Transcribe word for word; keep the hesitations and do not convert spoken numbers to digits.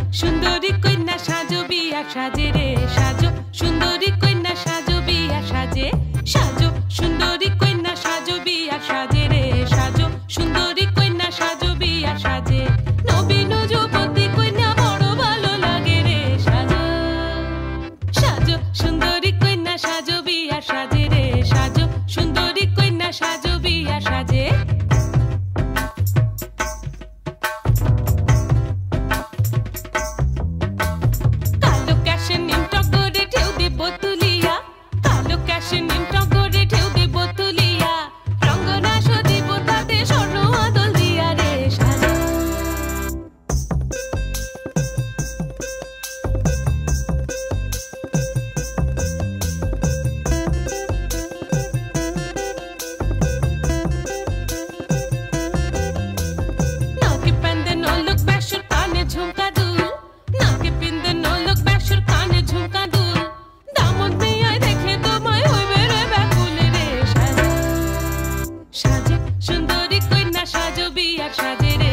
সুন্দরী কন্যা সাজো বিয়া সাজে রে সাজো সুন্দরী কন্যা সাজো বিয়া সাজে সাজো সুন্দরী কন্যা সাজো বিয়া সাজে রে সাজো সুন্দরী কন্যা সাজো বিয়া সাজে নবীন যুবতী কন্যা বড় ভালো লাগে রে সাজো সাজো সুন্দরী কন্যা সাজো বিয়া সাজে রে সাজো সুন্দরী কন্যা সাজো বিয়া সাজে সাজো সুন্দরী কন্যা সাজো বিয়ার সাজে রে